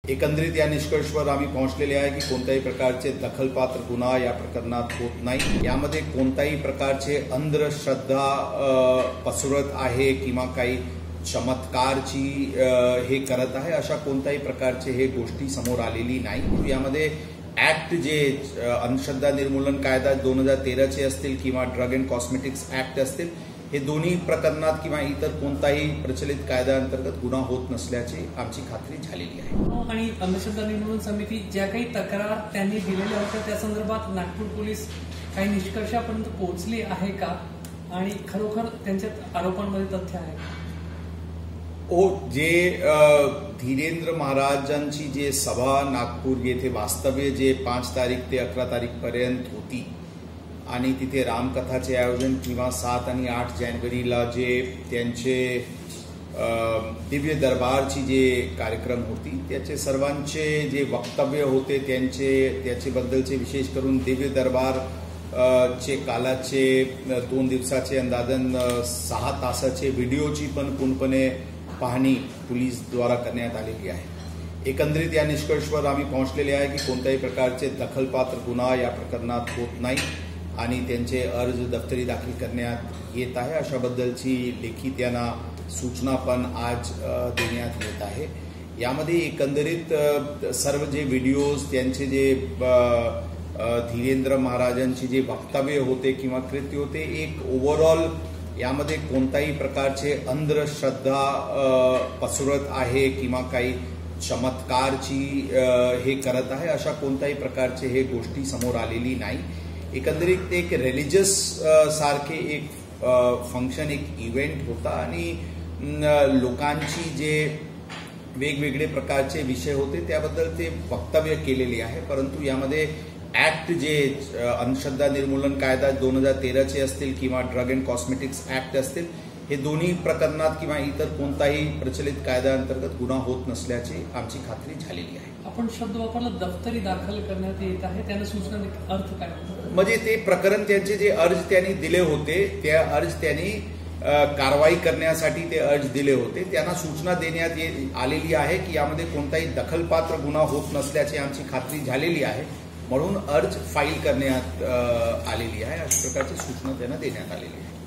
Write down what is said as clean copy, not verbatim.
एकंदरीत या निष्कर्षावर आम्ही पोहोचलेले आहे की कोणत्याही प्रकारचे दखलपात्र गुन्हा या प्रकरणात होत नाही। यामध्ये कोणत्याही प्रकारचे अंधश्रद्धा पसरत आहे किंवा काही चमत्कारची हे करत आहे अशा कोणत्याही प्रकारचे हे गोष्टी समोर आलेली नाही। यामध्ये ऍक्ट जे अंधश्रद्धा निर्मूलन कायदा 2013 असतील किंवा ड्रग अँड कॉस्मेटिक्स ऍक्ट असतील हे दोन्ही प्रकरणात किंवा इतर कोणताही प्रचलित कायद्याअंतर्गत गुन्हा होत नसल्याची आमची खात्री झालेली आहे। आणि अंधश्रद्धा निर्मूलन समिती ज्या काही तक्रार त्यांनी दिलेल्या होत्या त्या संदर्भात नागपूर पोलीस काही निष्कर्षापर्यंत पोहोचले आहे का आणि खरोखर त्यांच्या आरोपांमध्ये तथ्य आहे? जे धीरेंद्र महाराजांची जे सभा नागपूर येथे वास्तव्य जे 5 तारीख ते 11 तारीख पर्यंत होती आणि तिथे रामकथाचे आयोजन किंवा 7 आणि 8 जानेवारीला जे त्यांचे दिव्य दरबारची जे कार्यक्रम होती त्याचे सर्वांचे जे वक्तव्य होते त्याच्याबद्दलचे विशेष करून दिव्य दरबार चे कालाचे 2 दिवसाचे अंदाजन 6 तासाचे व्हिडिओची पण पूर्णपणे पाहणी पोलीस द्वारा करण्यात आलेली आहे। एकंदरीत या निष्कर्षावर आम्ही पोहोचलेले आहे की कोणत्याही प्रकारचे दखलपात्र गुन्हा या प्रकरणात होत नाही आणि त्यांचे अर्ज दफ्तरी दाखल करण्यात येत आहे अशाबद्दलची लेखी त्यांना सूचना पण आज देण्यात येत आहे। यामध्ये एकंदरीत सर्व जे व्हिडिओज त्यांचे जे धीरेंद्र महाराजांचे जे वक्तव्य होते किंवा कृत्य होते एक ओव्हरऑल यामध्ये कोणत्याही प्रकारचे अंधश्रद्धा पसरत आहे किंवा काही चमत्कारची हे करत आहे अशा कोणत्याही प्रकारचे हे गोष्टी समोर आलेली नाही। एकंदरीत एक रिलिजियस सारखे एक फंक्शन एक इव्हेंट होता आणि लोकांची जे वेगवेगळे प्रकारचे विषय होते त्याबद्दल ते वक्तव्य केलेले आहे। परंतु यामध्ये ऍक्ट जे अंधश्रद्धा निर्मूलन कायदा 2013 असतील किंवा ड्रग अँड कॉस्मेटिक्स ऍक्ट असतील हे दोन्ही प्रकरणात किंवा इतर कोणताही प्रचलित कायद्याअंतर्गत गुन्हा होत नसल्याची आमची खात्री झालेली आहे। आपण शब्द वापरला दफ्तरी दाखल करण्यात येत आहे त्याला सूचना अर्थ काय? म्हणजे ते प्रकरण त्यांचे जे अर्ज त्यांनी दिले होते त्या अर्ज त्यांनी कारवाई करण्यासाठी ते अर्ज दिले होते त्यांना सूचना देण्यात आलेली आहे की यामध्ये कोणताही दखलपात्र गुन्हा होत नसल्याची आमची खात्री झालेली आहे म्हणून अर्ज फाईल करण्यात आलेली आहे अशा प्रकारची सूचना त्यांना देण्यात आलेली आहे।